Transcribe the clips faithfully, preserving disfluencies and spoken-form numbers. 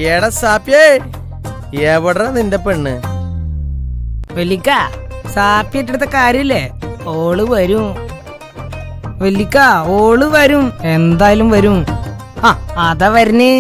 എടാ സാപ്പിയേ, എവിടാ നിന്റെ പെണ്ണ്? വെല്ലിക്ക, സാപ്പിയെടുത്ത കാര്യല്ലേ, ഓള് വരും. വെല്ലിക്ക, ഓള് വരും, എന്തായാലും വരും. ആ അതാ വരുന്നേ.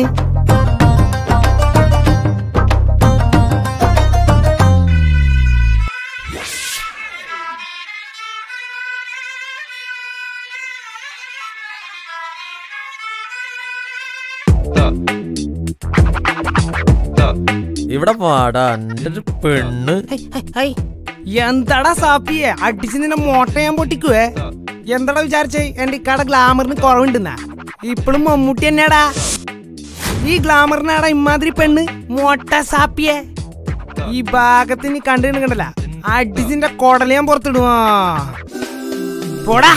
ഇവിടെ പാടാ എന്റെ പെണ്ണ്. എന്താടാ സാപ്പിയെ, അടിച്ച് നിന്നെ മോട്ട ഞാൻ പൊട്ടിക്കുവേ. എന്താടാ വിചാരിച്ചേ എന്റെ ഇക്കാടെ ഗ്ലാമറിന് കുറവുണ്ടെന്നാ? ഇപ്പഴും മമ്മൂട്ടി തന്നെയാടാ. ഈ ഗ്ലാമറിനാടാ ഇമാതിരി പെണ്ണ് മോട്ട സാപ്പിയെ. ഈ ഭാഗത്ത് നീ കണ്ടു കണ്ടല്ല, അടിച്ചിന്റെ കൊടല ഞാൻ പുറത്തിടുവാ. പോടാ.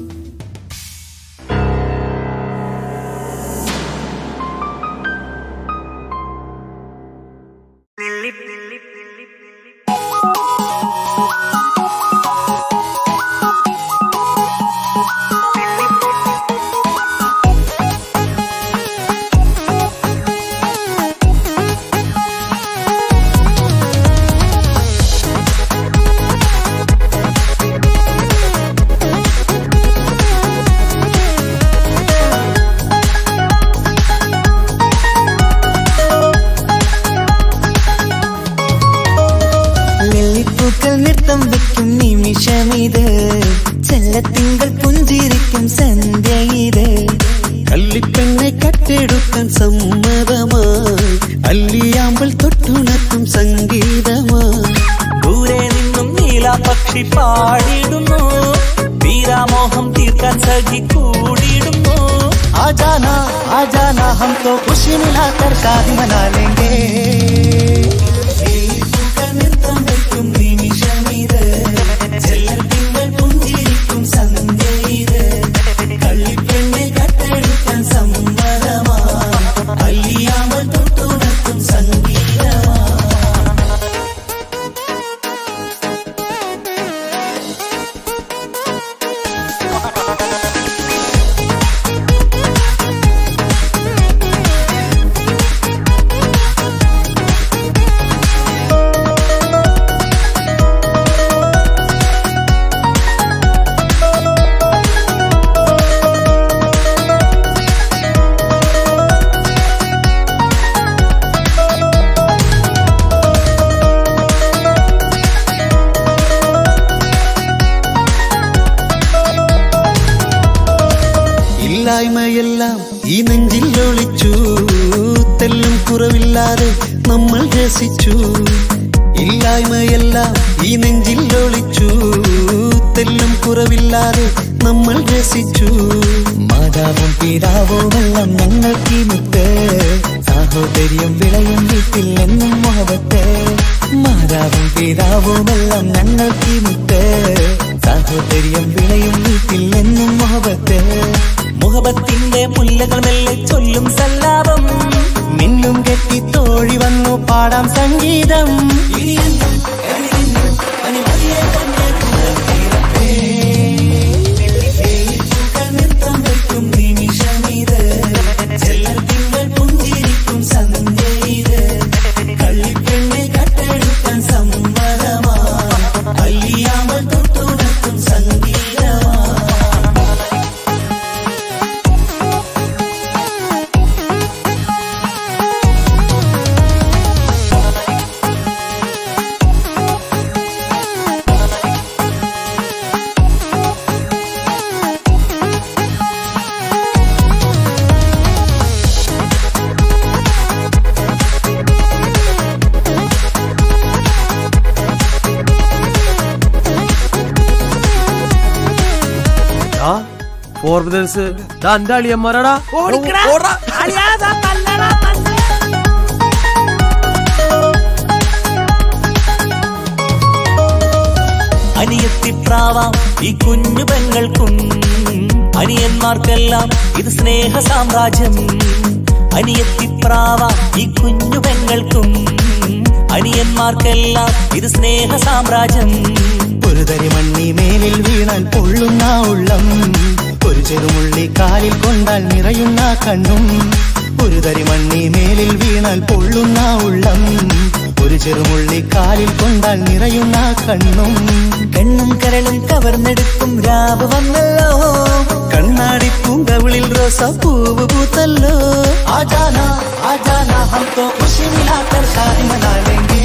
നൃത്തം വെക്കും നിമിഷമിത്, ചെല്ലത്തിങ്കൾ പുഞ്ചിരിക്കും സന്ധ്യ ഇത്. കള്ളിപ്പെണ്ണെ കട്ടെടുക്കാൻ സമ്മതമായി, അല്ലിയാമ്പൽ തൊട്ടുണർത്തും സംഗീതമായി. ദൂരെ നിന്നും നീലാപക്ഷി പാടിടുന്നു, വീരാമോഹം തീർക്കാൻ സഖി കൂടിയിടുന്നു. ആജാന ആജാന ഹം തോ ഖുശി മിലാകർ ശാദി മനാ ലേംഗേ. നൃത്തം വെക്കും നിമിഷമിത്, ചെല്ലത്തിങ്കൾ പുഞ്ചിരിക്കും സന്ധ്യ ഇത്. കള്ളിപ്പെണ്ണെ കട്ടെടുക്കാൻ സമ്മതമായി, അല്ലിയാമ്പൽ തൊട്ടുണർത്തും സംഗീതമായി. ഇല്ലായ്മയെല്ലാം ഈ നെഞ്ചിൽ ഒളിച്ചു, തെല്ലും കുറവില്ലാതെ നമ്മൾ രസിച്ചു. ഇല്ലായ്മയെല്ലാം ഈ നെഞ്ചിൽ ഒളിച്ചു, തെല്ലും കുറവില്ലാതെ നമ്മൾ രസിച്ചു. മാതാവും പിതാവുമെല്ലാം ഞങ്ങൾക്ക് മുത്ത്, സാഹോദര്യം വിളയും വീട്ടിൽ എന്നും മുഹബത്ത്. മാതാവും പിതാവുമെല്ലാം ഞങ്ങൾക്ക് മുത്ത്, സാഹോദര്യം വിളയും വീട്ടിൽ എന്നും മുഹബത്ത്. മുഹബത്തിന്റെ മുല്ലകൾ മെല്ലെ ചൊല്ലും സല്ലാപം, മിന്നും കെട്ടി തോഴി വന്നു പാടാം സംഗീതം. നൃത്തം വെക്കും നിമിഷമിത്, ചെല്ലത്തിങ്കൾ പുഞ്ചിരിക്കും സന്ധ്യ ഇത്. കള്ളിപ്പെണ്ണെ കട്ടെടുക്കാൻ സമ്മതമായി, അല്ലിയാമ്പൽ തൊട്ടുണർത്തും സംഗീതമായി. ഫോർബ്രദേഴ്സ് എന്റെ അളിയന്മാരാടാ. അനിയത്തിപ്രാവാം ഈ കുഞ്ഞു പെങ്ങൾക്കും, അനിയന്മാർക്കെല്ലാം ഇത് സ്നേഹ സാമ്രാജ്യം. അനിയത്തിപ്രാവാം ഈ കുഞ്ഞു പെങ്ങൾക്കും, അനിയന്മാർക്കെല്ലാം ഇത് സ്നേഹ സാമ്രാജ്യം. ഒരു തരി മണ്ണി മേലിൽ വീണാൽ പൊള്ളുന്ന ഉള്ളം, ഒരു ചെറുമുള്ളി കാലിൽ കൊണ്ടാൽ നിറയുന്ന കണ്ണും. ഒരു തരി മണ്ണി മേലിൽ വീണാൽ പൊള്ളുന്ന ഉള്ളം, ഒരു ചെറുമുള്ളി കാലിൽ കൊണ്ടാൽ നിറയുന്ന കണ്ണും. കണ്ണും കരളും കവർന്നെടുക്കും രാവ് വന്നല്ലോ, കണ്ണാടി പൂങ്കവിളിൽ റോസാ പൂവ് പൂത്തല്ലോ. ആജാന ആജാന ഹംകോ ഖുശി മിലാകർ ഷാദി മനാലേംഗേ.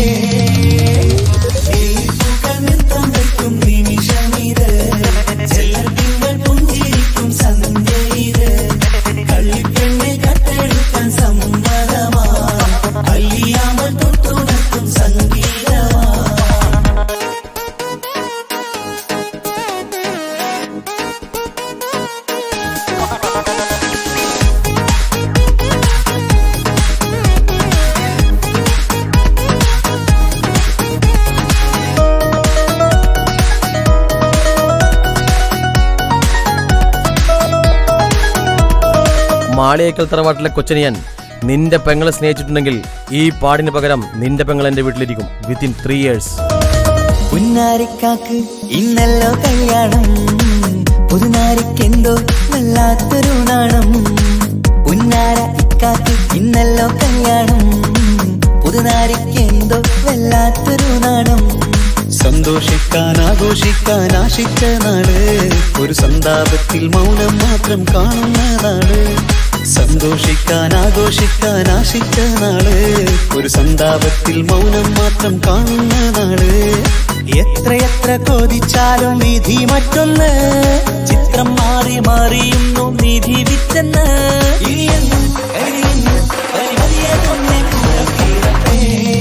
നൃത്തം വയ്ക്കും നിമിഷമിത്, ചെല്ലത്തിങ്കൾ പുഞ്ചിരിക്കും സന്ധ്യയിത്. കള്ളിപ്പെണ്ണെ കട്ടെടുക്കാൻ സമ്മതമാ, അല്ലിയാമൽ തൊട്ടുണർത്തും സംഗീതമാ. മാളിയേക്കൽ തറവാട്ടിലെ കൊച്ചനിയൻ നിന്റെ പെങ്ങളെ സ്നേഹിച്ചിട്ടുണ്ടെങ്കിൽ ഈ പാടിന് പകരം നിന്റെ പെങ്ങൾ എന്റെ വീട്ടിലിരിക്കും വിത്തിൻ ത്രീ ഇയേഴ്സ്. പുന്നാരിക്കാക്ക് ഇന്നല്ലോ കല്യാണം, പുതുനാരിക്കെന്തോ വല്ലാത്തൊരു നാണം. പുന്നാര ഇക്കാക്ക് ഇന്നല്ലോ കല്യാണം, പുതുനാരിക്കെന്തോ വല്ലാത്തൊരു നാണം. സന്തോഷിക്കാൻ ആഘോഷിക്കാൻ ആശിച്ച നാട്, ഒരു സന്താപത്തിൽ മൗനം മാത്രം കാണുന്ന നാട്. സന്തോഷിക്കാൻ ആഘോഷിക്കാൻ ആശിച്ച നാട്, ഒരു സന്താപത്തിൽ മൗനം മാത്രം കാണുന്ന നാട്. എത്രയെത്ര കോതിച്ചാലും വിധി മറ്റൊന്ന്, ചിത്രം മാറി മാറിയുന്നു നിധി വിറ്റെന്ന്. ഇനിയെന്നും കഴിയുന്നു പരിമതിയെ കൊന്നേ കൂടക്കീഴത്തെ.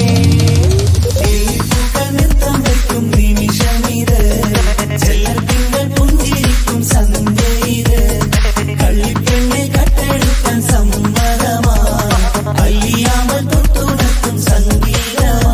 നൃത്തം വയ്ക്കും നിമിഷമിത്, ചെല്ലത്തിങ്കൾ പുഞ്ചിരിക്കും സന്ധ്യയിത്. കള്ളിപ്പെണ്ണെ കട്ടെടുക്കാൻ സമ്മതമാ, അല്ലിയാമൽ തൊട്ടുണർത്തും സംഗീതമാ.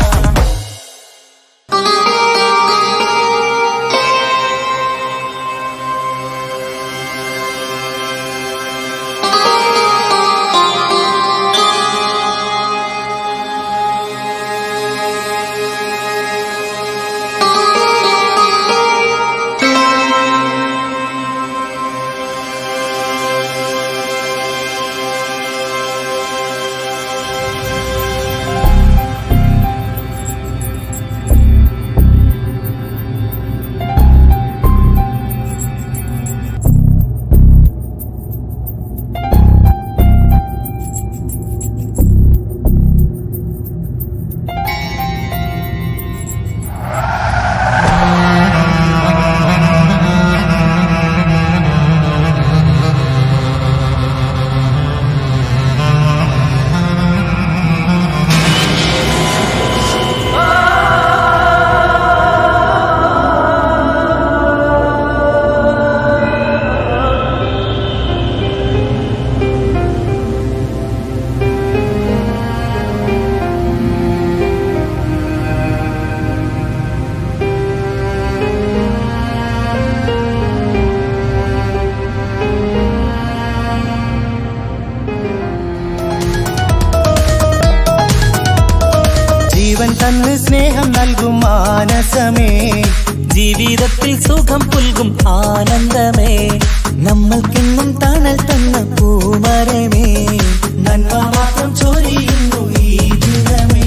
തന്ന് സ്നേഹം നൽകും മാനസമേ, ജീവിതത്തിൽ സുഖം പുൽകും ആനന്ദമേ. നമ്മൾക്കെന്നും തണൽ തന്ന പൂമരമേ, നന്മ മാത്രം ചൊരിയുന്നു ഈ ദിനമേ.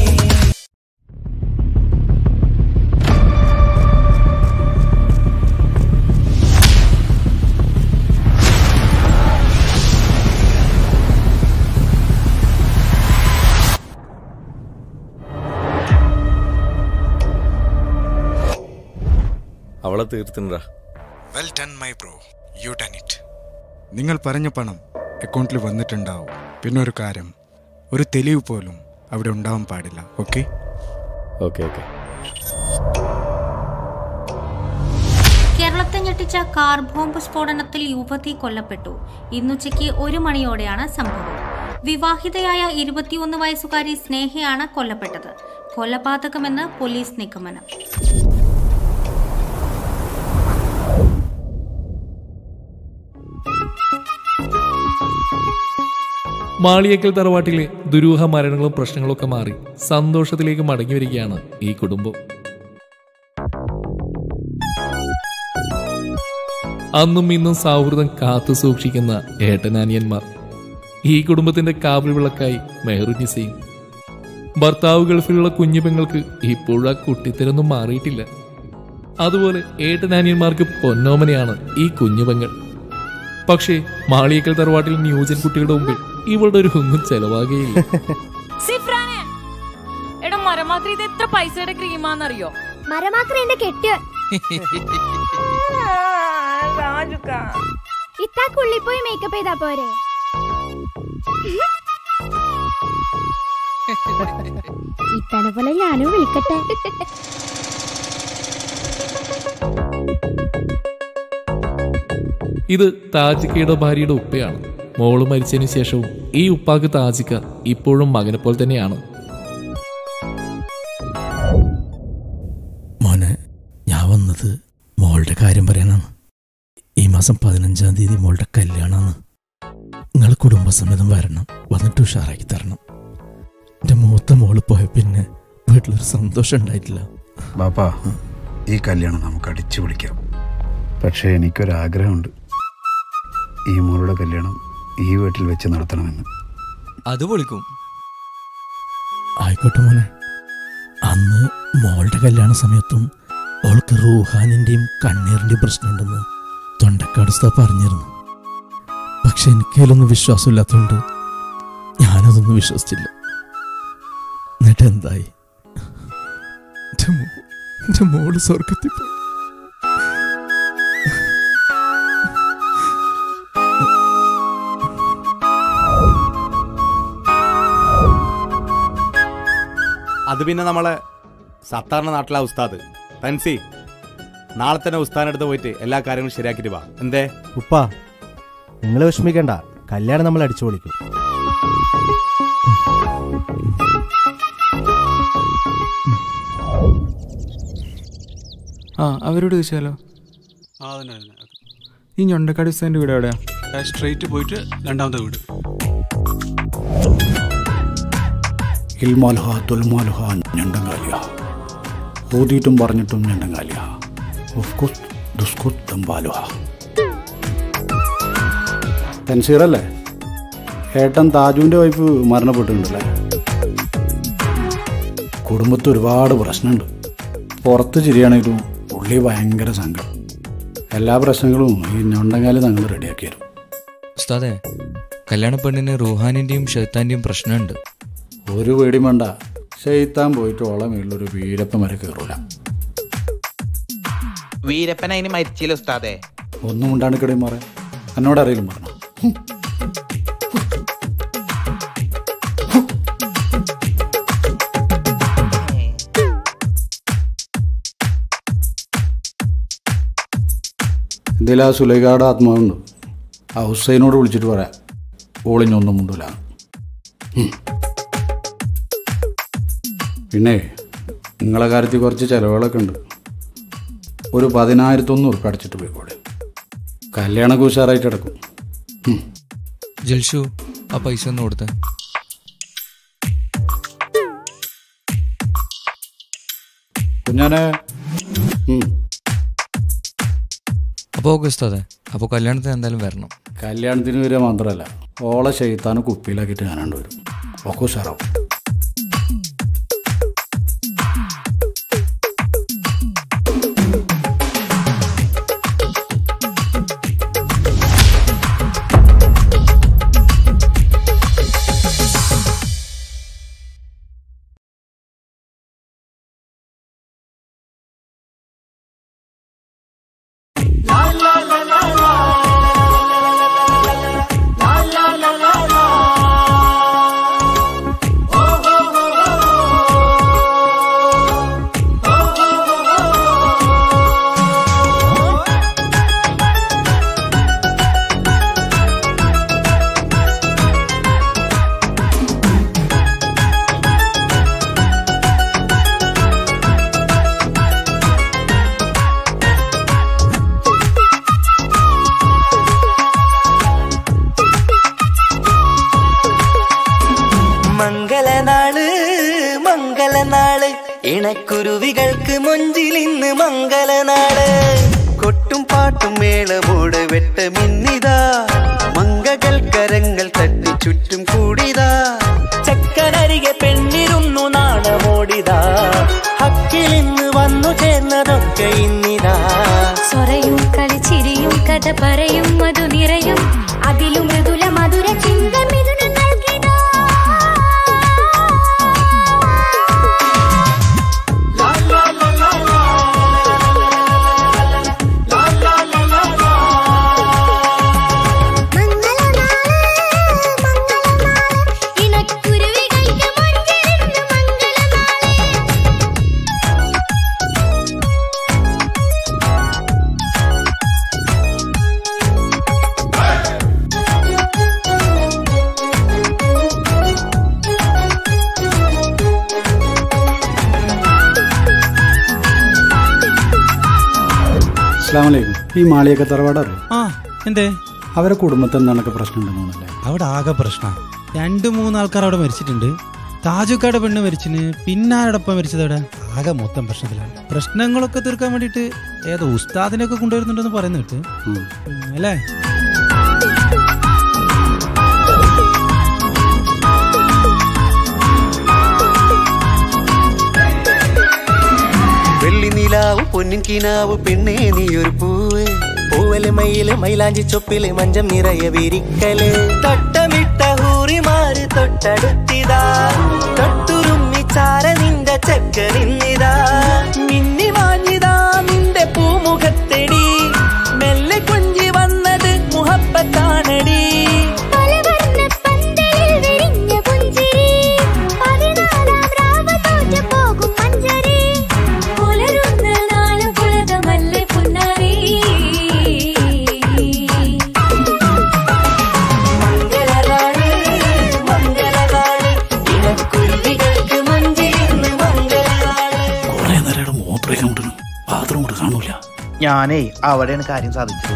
അവളെ തീർത്തിണ്ടാ. Well done my bro, you done it. നിങ്ങൾ പറഞ്ഞ പണം അക്കൗണ്ടിൽ വന്നിട്ടുണ്ടാവും. പിന്നെ ഒരു കാര്യം, ഒരു തെളിവ് പോലും അവിടെ ഉണ്ടാവാൻ പാടില്ല. Okay okay okay. കേരളത്തെ ഞെട്ടിച്ച കാർ ബോംബ് സ്ഫോടനത്തിൽ യുവതി കൊല്ലപ്പെട്ടു. ഇന്നുച്ചയ്ക്ക് ഒരു മണിയോടെയാണ് സംഭവം. വിവാഹിതയായ ഇരുപത്തിയൊന്ന് വയസ്സുകാരി സ്നേഹയാണ് കൊല്ലപ്പെട്ടത്. കൊലപാതകമെന്ന് പോലീസ് നിഗമനം. മാളിയേക്കൽ തറവാട്ടിലെ ദുരൂഹ മരണങ്ങളും പ്രശ്നങ്ങളൊക്കെ മാറി സന്തോഷത്തിലേക്ക് മടങ്ങി വരികയാണ് ഈ കുടുംബം. അന്നും ഇന്നും സൗഹൃദം കാത്തു സൂക്ഷിക്കുന്ന ഏട്ടനാനിയന്മാർ. ഈ കുടുംബത്തിന്റെ കാവൽ വിളക്കായി മെഹറുനിസയും. ഭർത്താവ് ഗൾഫിലുള്ള കുഞ്ഞു പെങ്ങൾക്ക് ഇപ്പോഴും ആ കുട്ടിത്തരൊന്നും മാറിയിട്ടില്ല. അതുപോലെ ഏട്ടനാനിയന്മാർക്ക് പൊന്നോമനയാണ് ഈ കുഞ്ഞു പെങ്ങൾ. പക്ഷേ മാളിയേക്കൽ തറവാട്ടിൽ ന്യൂജൻ കുട്ടികളുടെ മുമ്പിൽ ഇവളുടെ ഒരു ഒന്നും ചെലവാകുകയില്ല. മരമാക്രി ഇത് എത്ര പൈസയുടെ ക്രീമാന്നറിയോ? മരമാക്രീന്റെ കെട്ടിയ ഇത്താക്കുള്ളിൽ പോയി മേക്കപ്പ് ചെയ്താ പോരെ? ഇത്തനെ പോലെ ഞാനും വിളിക്കട്ടെ. ഇത് താജിക്കയുടെ ഭാര്യയുടെ ഉപ്പയാണ്. മോള് മരിച്ചതിന് ശേഷവും ഈ ഉപ്പാക്ക് താജിക്ക ഇപ്പോഴും മകനെ പോലെ തന്നെയാണ്. മോനെ, ഞാൻ വന്നത് മോളുടെ കാര്യം പറയാനാണ്. ഈ മാസം പതിനഞ്ചാം തീയതി മോളുടെ കല്യാണമാണ്. നിങ്ങൾ കുടുംബസമേതം വരണം, വന്നിട്ട് ഉഷാറാക്കി തരണം. എൻ്റെ മൂത്ത മോള് പോയ പിന്നെ വീട്ടിലൊരു സന്തോഷം ഉണ്ടായിട്ടില്ല. ബാപ്പാ, ഈ കല്യാണം നമുക്ക് അടിച്ചു പിടിക്കാം. പക്ഷേ എനിക്കൊരാഗ്രഹമുണ്ട്, ഈ മോളുടെ കല്യാണം ഈ വീട്ടിൽ വെച്ച് നടത്തണമെന്ന്. അത് പൊളിക്കും. ആയിക്കോട്ടെ മോനെ. അന്ന് മോളുടെ കല്യാണ സമയത്തും അവൾക്ക് റൂഹാനിൻ്റെയും കണ്ണീറിൻ്റെയും പ്രശ്നമുണ്ടെന്ന് തൊണ്ടക്കാട് ഉസ്താദ് പറഞ്ഞിരുന്നു. പക്ഷെ എനിക്കതിലൊന്നും വിശ്വാസമില്ലാത്തതുകൊണ്ട് ഞാനതൊന്നും വിശ്വസിച്ചില്ല. എന്നിട്ട് എന്തായി? എൻ്റെ മോള് സ്വർഗത്തിൽ പോയി. അത് പിന്നെ നമ്മളെ സത്താറിന്റെ നാട്ടിലെ ഉസ്താദ് തൻസി നാളെ തന്നെ ഉസ്താദിനടുത്ത് പോയിട്ട് എല്ലാ കാര്യങ്ങളും ശരിയാക്കിട്ട് വാ. എന്തേ ഉപ്പ, നിങ്ങൾ വിഷമിക്കണ്ട, കല്യാണം നമ്മൾ അടിച്ചു പൊളിക്കും. ആ അവരോട് ചോദിച്ചാലോ? ആ തന്നെ തന്നെ. ഈ ഞൊണ്ടക്കാട് ഉസ്താദിന്റെ വീട് എവിടെയാ? സ്ട്രൈറ്റ് പോയിട്ട് രണ്ടാമത്തെ വീട്. ഇൽമാലുഹ തുൽമാലുഹ ഞണ്ടങ്കാലിയ, ഓതിയിട്ടും പറഞ്ഞിട്ടും ഞണ്ടങ്കാലിയ, ദുസ്കുത്തമ്പാലുഹ. തൻസീറല്ലേ? ഏട്ടൻ താജുവിൻ്റെ വൈഫ് മരണപ്പെട്ടിട്ടുണ്ടല്ലേ? കുടുംബത്തിൽ ഒരുപാട് പ്രശ്നമുണ്ട്. പുറത്ത് ചിരിയാണെങ്കിലും ഉള്ളി ഭയങ്കര സങ്കടം. എല്ലാ പ്രശ്നങ്ങളും ഈ ഞൊണ്ടങ്കാലി തങ്ങൾ റെഡിയാക്കി തരും. ഉസ്താദേ, കല്യാണ പെണ്ണിന് റൂഹാനിന്റെയും ഷെയ്ത്താന്റെയും പ്രശ്നമുണ്ട്. ഒരു പേടിയും വേണ്ട, ഷെയ്ത്താൻ പോയിട്ട് ഓളം വീട്ടിലൊരു വീരപ്പൻ വരെ കയറൂല. വീരപ്പൻ അതിന് മരിച്ചില്ല ഉസ്താദേ. ഒന്നും ഉണ്ടാണ് കിടയും മാറേ, എന്നോട് അറിയില്ല പറഞ്ഞു. ഇതിൽ ആ സുലൈഖയുടെ ആത്മാവുണ്ട്, ആ ഹുസൈനോട് വിളിച്ചിട്ട് പറയാം, ഓളിഞ്ഞൊന്നും മുണ്ടില്ല. പിന്നെ നിങ്ങളെ കാര്യത്തിൽ കുറച്ച് ചിലവുകളൊക്കെ ഉണ്ട്. ഒരു പതിനായിരത്തൊന്ന് ഉറുപ്പ് അടച്ചിട്ട് പോയിക്കോടെ, കല്യാണമൊക്കെ ഉഷാറായിട്ട് കിടക്കും. ജൽഷു, ആ പൈസ ഒന്ന് കൊടുത്തേ. കുഞ്ഞാനെ. അപ്പോൾ ഓക്കെ ഉസ്താദേ, അപ്പോൾ കല്യാണത്തിന് എന്തായാലും വരണം. കല്യാണത്തിന് വരിക മാത്രമല്ല, ഓളെ ഷെയ്ത്താന് കുപ്പിയിലാക്കിയിട്ട് ഞാനാണ്ട് വരും. ഒക്കെ ഉഷാറാവും. മംഗളനാള് മംഗളനാള്, ഇണക്കുരുവികൾക്ക് മൊഞ്ചിലിന്ന് മംഗളനാള്. കൊട്ടും പാട്ടും മേളമോട് വെട്ടമിന്നിതാ, മംഗകൾ കരങ്ങൾ തട്ടി ചുറ്റി കഥ പറയും മധു നിറയും അതിലും മൃദുല മധുര ചിന്ത മിഥുനം നൽകിടാ. അസ്സലാമലൈക്കും. ഈ മാളിയൊക്കെ തറവാടറിയോ? ആ എന്തേ? അവരെ കുടുംബത്തിൽ എന്തൊക്കെ പ്രശ്നം ഉണ്ടെന്നല്ലേ? അവിടെ ആകെ പ്രശ്നം. രണ്ട് മൂന്ന് ആൾക്കാർ അവിടെ മരിച്ചിട്ടുണ്ട്. താജുക്കാടെ പെണ്ണ് മരിച്ചിന്, പിന്നെ ആരോടൊപ്പം മരിച്ചത് അവിടെ. ആകെ മൊത്തം പ്രശ്നത്തിലാണ്. പ്രശ്നങ്ങളൊക്കെ തീർക്കാൻ വേണ്ടിട്ട് ഏതോ ഉസ്താദിനൊക്കെ കൊണ്ടുവരുന്നുണ്ടെന്ന് പറയുന്ന കേട്ട് അല്ലേ? വെള്ളി നിലാവ് പൊന്നിൻ കിനാവ് പെണ്ണേ നീയൊരു പൂവ് പൂവല് മയില് മൈലാഞ്ചി ചൊപ്പില് മഞ്ചം നിറയെ വിരിക്കല് തൊട്ടമിട്ട ഹൂറിമാര് തൊട്ടടുത്തിതാ തൊട്ടുരുമ്മി ചാര നിന്റെ ചക്കനിന്നിതാ മിന്നി മാഞ്ഞിതാ നിന്റെ പൂമുഖത്തെടി മെല്ലെ കുഞ്ചി വന്നത് മുഹബത്താണടി. ഞാനേ അവിടെയാണ് കാര്യം സാധിച്ചത്.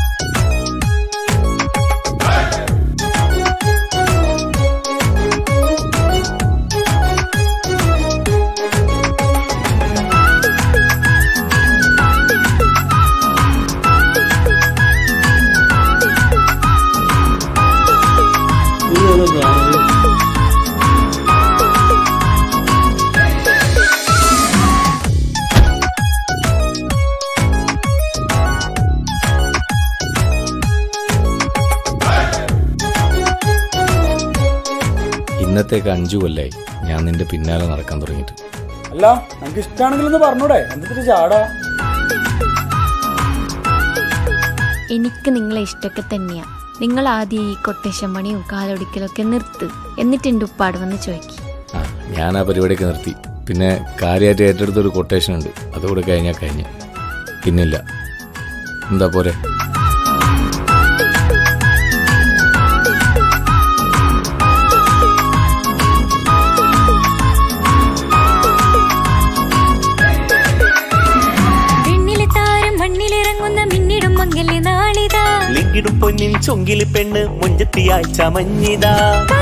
ഇന്നത്തേക്ക് അഞ്ചു കൊല്ലായി ഞാൻ നിന്റെ പിന്നാലെ നടക്കാൻ തുടങ്ങിയിട്ട്. അല്ല നമുക്ക് ഇഷ്ടമാണെങ്കിലൊന്ന് പറഞ്ഞൂടെ? എന്തൊരു ചാടാ. എനിക്ക് നിങ്ങളെ ഇഷ്ടമൊക്കെ തന്നെയാ. നിങ്ങൾ ആദ്യം ഈ കൊട്ടേഷൻ പണിയും കാലൊടിക്കലൊക്കെ നിർത്ത്. എന്നിട്ട് എൻ്റെ ഉപ്പാട് വന്ന് ചോദിക്കും. ആ ഞാൻ ആ പരിപാടിയൊക്കെ നിർത്തി. പിന്നെ കാര്യമായിട്ട് ഏറ്റെടുത്തൊരു കൊട്ടേഷൻ ഉണ്ട്, അതുകൂടെ കഴിഞ്ഞാൽ കഴിഞ്ഞു. പിന്നില്ല. എന്താ പോരെ? ിടും പൊന്നിൻ ചൊങ്കില് പെണ്ണ് മുഞ്ചത്തിയായി ചമഞ്ഞിതാ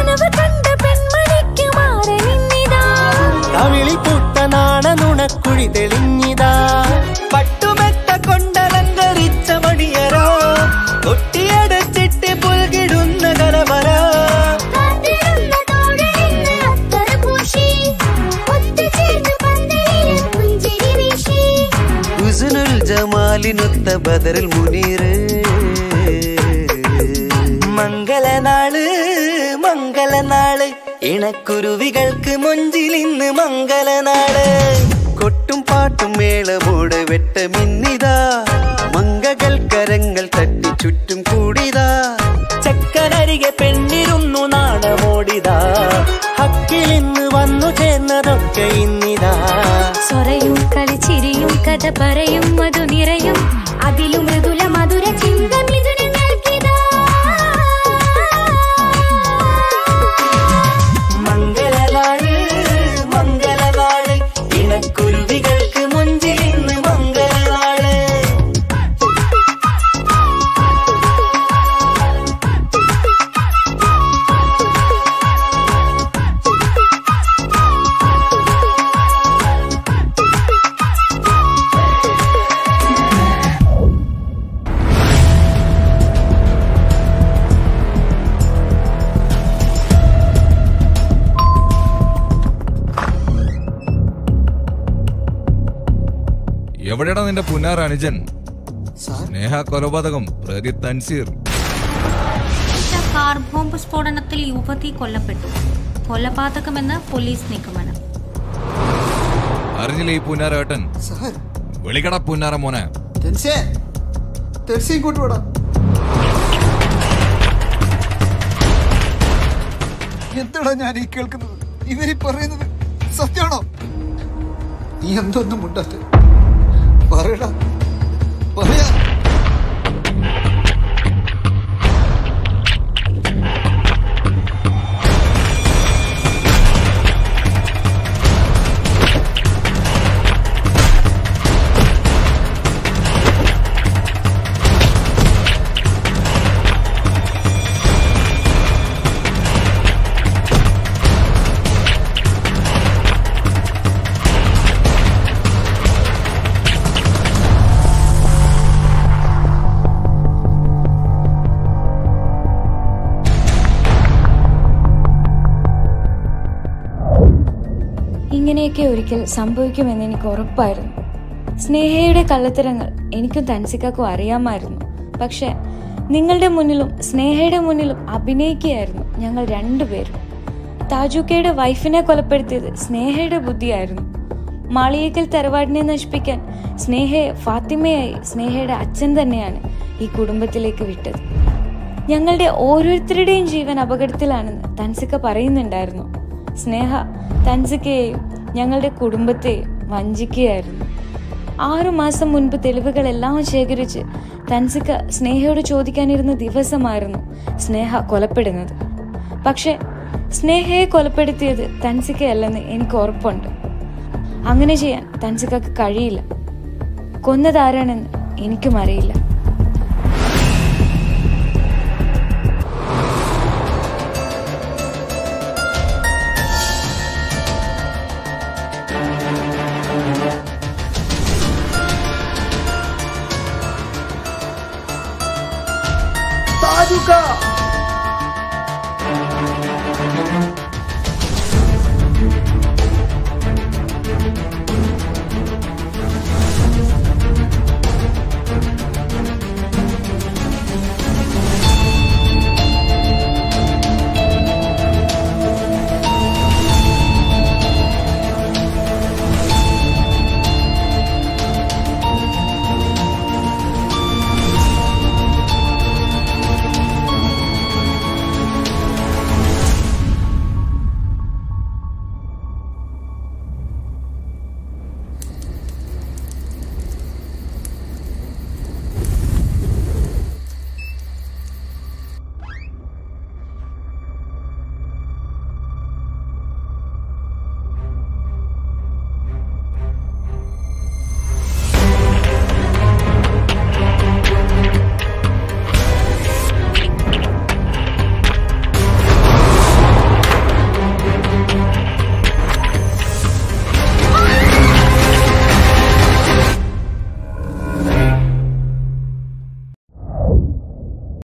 കവിളിൽ പൂത്ത നാണ നുണക്കുഴി തെളിഞ്ഞിതാ പട്ടുമെത്ത കൊണ്ടലങ്കരിച്ച മണിയരോ കൊട്ടിയടച്ചിട്ട് പുൽകിടുന്ന കലവര ഹുസ്നുൽ ജമാലിനൊത്ത ബദറിൽ മുനീറ് മംഗളനാള് മംഗളനാള് ഇണക്കുരുവികൾക്ക് മൊഞ്ചിലിന്ന് മംഗളനാള് കൊട്ടും പാട്ടും മേളമോടെ വെട്ടമിന്നിതാ മംഗകൾ കരങ്ങൾ തട്ടി ചുറ്റും കൂടിതാ ചക്കനരികെ പെണ്ണിരുന്നു നാണമോടിതാ ഹക്കിലിന്ന് വന്നു ചേർന്നതൊക്കെ ഇന്നിതാ സ്വരയും കളിച്ചിരിയും കഥ പറയും മധു നിറയും അതിലും മൃദുല മധുര ചിന്ത മിഥുനം നൽകിടാ. മംഗളനാള് മംഗളനാള് ഇണക്കുരുവികൾക്ക് മുഞ്ചിലിന്ന് മംഗളനാള്. എവിടെയാണ് നിന്റെ പുന്നാർ അനുജൻ? സാർ സ്നേഹ കൊലപാതകം പ്രതി തൻസീർ. കാർ ബോംബ് സ്ഫോടനത്തിൽ യുവതി കൊല്ലപ്പെട്ടു. കൊലപാതകമെന്ന് പോലീസ് നിഗമനം. അറിഞ്ഞില്ലേ ഈ പുന്നാരേട്ടൻ? വിളിക്കട പുന്നാര മോനെ. എന്താടാ ഞാൻ ഈ കേൾക്കുന്നത്? ഇവര് പറയുന്നത് സത്യമാണോ? നീ എന്തൊന്നും മുണ്ടാത്ത പറയടാ, പറയാ. ഇങ്ങനെയൊക്കെ ഒരിക്കൽ സംഭവിക്കുമെന്ന് എനിക്ക് ഉറപ്പായിരുന്നു. സ്നേഹയുടെ കള്ളത്തരങ്ങൾ എനിക്കും തൻസിക്കാക്കും അറിയാമായിരുന്നു. പക്ഷെ നിങ്ങളുടെ മുന്നിലും സ്നേഹയുടെ മുന്നിലും അഭിനയിക്കുകയായിരുന്നു ഞങ്ങൾ രണ്ടുപേരും. താജുക്കയുടെ വൈഫിനെ കൊലപ്പെടുത്തിയത് സ്നേഹയുടെ ബുദ്ധിയായിരുന്നു. മാളിയേക്കൽ തറവാടിനെ നശിപ്പിക്കാൻ സ്നേഹയെ ഫാത്തിമയായി സ്നേഹയുടെ അച്ഛൻ തന്നെയാണ് ഈ കുടുംബത്തിലേക്ക് വിട്ടത്. ഞങ്ങളുടെ ഓരോരുത്തരുടെയും ജീവൻ അപകടത്തിലാണെന്ന് തൻസിക്ക പറയുന്നുണ്ടായിരുന്നു. സ്നേഹ തൻസിക്കയെയും ഞങ്ങളുടെ കുടുംബത്തെയും വഞ്ചിക്കുകയായിരുന്നു. ആറു മാസം മുൻപ് തെളിവുകളെല്ലാം ശേഖരിച്ച് തൻസിക്ക സ്നേഹയോട് ചോദിക്കാനിരുന്ന ദിവസമായിരുന്നു സ്നേഹ കൊലപ്പെടുന്നത്. പക്ഷെ സ്നേഹയെ കൊലപ്പെടുത്തിയത് തൻസിക്കയല്ലെന്ന് എനിക്ക് ഉറപ്പുണ്ട്. അങ്ങനെ ചെയ്യാൻ തൻസിക്കക്ക് കഴിയില്ല. കൊന്നതാരാണെന്ന് എനിക്കും അറിയില്ല. താജുക്ക